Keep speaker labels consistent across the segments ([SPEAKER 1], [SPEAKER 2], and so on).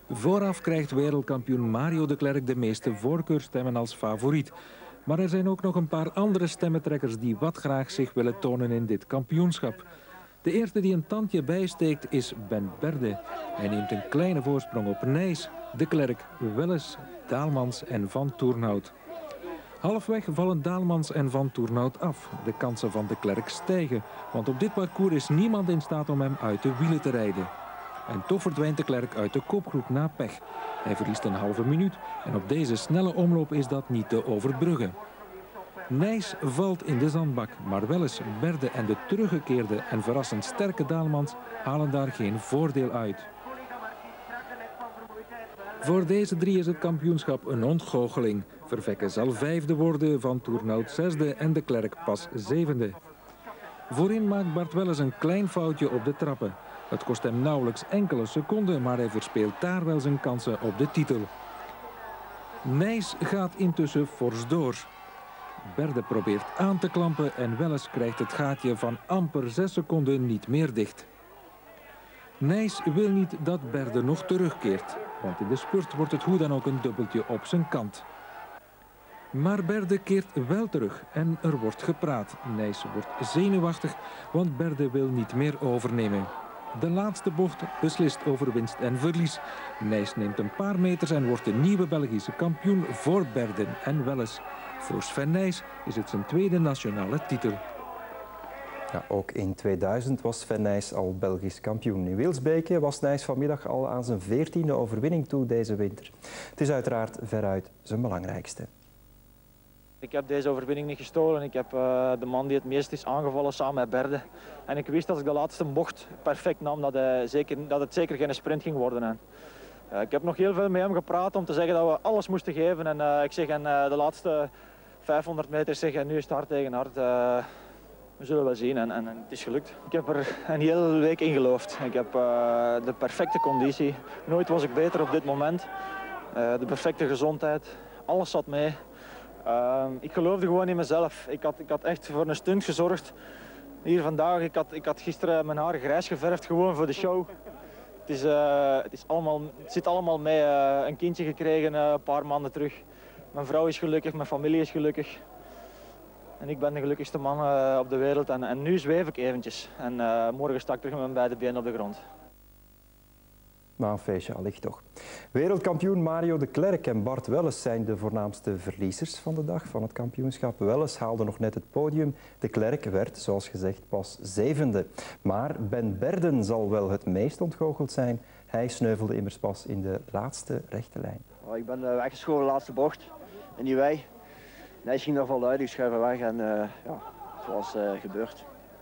[SPEAKER 1] Vooraf krijgt wereldkampioen Mario de Klerk de meeste voorkeurstemmen als favoriet. Maar er zijn ook nog een paar andere stemmentrekkers die wat graag zich willen tonen in dit kampioenschap. De eerste die een tandje bijsteekt is Ben Berde. Hij neemt een kleine voorsprong op Nys, de Klerk, Welles, Daalmans en Van Toornhout. Halfweg vallen Daalmans en Van Toornhout af. De kansen van de Klerk stijgen, want op dit parcours is niemand in staat om hem uit de wielen te rijden. En toch verdwijnt de Klerk uit de kopgroep na pech. Hij verliest een halve minuut en op deze snelle omloop is dat niet te overbruggen. Nys valt in de zandbak, maar Welles, Berde en de teruggekeerde en verrassend sterke Daalmans halen daar geen voordeel uit. Voor deze drie is het kampioenschap een ontgoocheling. Vervekke zal vijfde worden, Van Toornhout zesde en de Klerk pas zevende. Voorin maakt Bart Welles een klein foutje op de trappen. Het kost hem nauwelijks enkele seconden, maar hij verspeelt daar wel zijn kansen op de titel. Nys gaat intussen fors door. Berde probeert aan te klampen en Welles krijgt het gaatje van amper 6 seconden niet meer dicht. Nys wil niet dat Berde nog terugkeert, want in de spurt wordt het hoe dan ook een dubbeltje op zijn kant. Maar Berde keert wel terug en er wordt gepraat. Nys wordt zenuwachtig, want Berde wil niet meer overnemen. De laatste bocht beslist over winst en verlies. Nys neemt een paar meters en wordt de nieuwe Belgische kampioen voor Berde en Welles. Voor Sven Nys is het zijn tweede nationale titel.
[SPEAKER 2] Ja, ook in 2000 was Sven Nys al Belgisch kampioen. In Wilsbeke was Nys vanmiddag al aan zijn 14e overwinning toe deze winter. Het is uiteraard veruit zijn belangrijkste.
[SPEAKER 3] Ik heb deze overwinning niet gestolen. Ik heb de man die het meest is aangevallen samen met Berde. En ik wist als ik de laatste bocht perfect nam dat het zeker geen sprint ging worden. En, ik heb nog heel veel met hem gepraat om te zeggen dat we alles moesten geven. En ik zeg de laatste 500 meter zeg en nu is het hard tegen hard. We zullen wel zien en het is gelukt. Ik heb er een hele week in geloofd. Ik heb de perfecte conditie. Nooit was ik beter op dit moment. De perfecte gezondheid. Alles zat mee. Ik geloofde gewoon in mezelf. Ik had echt voor een stunt gezorgd. Hier vandaag, ik had gisteren mijn haar grijs geverfd gewoon voor de show. Het zit allemaal mee. Een kindje gekregen een paar maanden terug. Mijn vrouw is gelukkig, mijn familie is gelukkig. En ik ben de gelukkigste man op de wereld. En nu zweef ik eventjes. En morgen sta ik terug met mijn beide benen op de grond.
[SPEAKER 2] Maar een feestje allicht toch. Wereldkampioen Mario de Klerk en Bart Welles zijn de voornaamste verliezers van de dag van het kampioenschap. Welles haalde nog net het podium. De Klerk werd, zoals gezegd, pas zevende. Maar Ben Berde zal wel het meest ontgoocheld zijn. Hij sneuvelde immers pas in de laatste rechte lijn.
[SPEAKER 4] Ik ben weggeschoven de laatste bocht in die wei. Nys ging daar vol uit, ik schuif weg en ja, zoals gebeurd.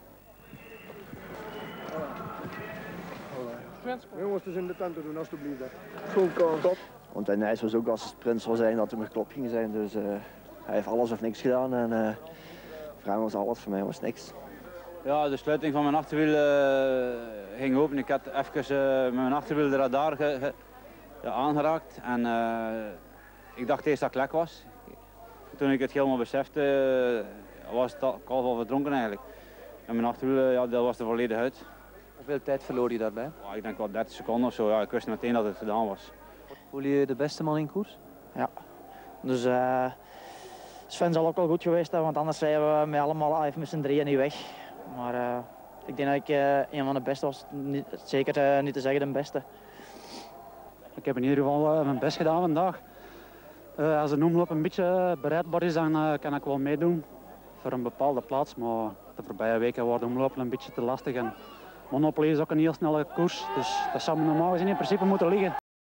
[SPEAKER 5] Jongens, het is in de tent te doen, alsjeblieft. Zo'n kans.
[SPEAKER 4] Want Nys was ook als het sprint zou zijn dat hij maar klop ging zijn. Dus hij heeft alles of niks gedaan en voor hem was alles, voor mij was niks.
[SPEAKER 6] Ja, de sluiting van mijn achterwiel ging open. Ik had even met mijn achterwiel de radar aangeraakt. En ik dacht eerst dat ik lek was. Toen ik het helemaal besefte, was het al verdronken eigenlijk. En mijn achterwiel, ja, dat was er volledig uit.
[SPEAKER 7] Hoeveel tijd verloor je daarbij?
[SPEAKER 6] Ik denk wel 30 seconden of zo. Ja, ik wist meteen dat het gedaan was.
[SPEAKER 7] Voel je de beste man in koers?
[SPEAKER 3] Ja. Dus Sven zal ook wel goed geweest hebben, want anders zijn we met allemaal even met z'n drieën niet weg. Maar ik denk dat ik een van de beste was. Zeker niet te zeggen de beste.
[SPEAKER 8] Ik heb in ieder geval mijn best gedaan vandaag. Als de omloop een beetje bereidbaar is, dan kan ik wel meedoen voor een bepaalde plaats. Maar de voorbije weken waren de omlopen een beetje te lastig. En Monopoly is ook een heel snelle koers, dus dat zou me normaal gezien in principe moeten liggen.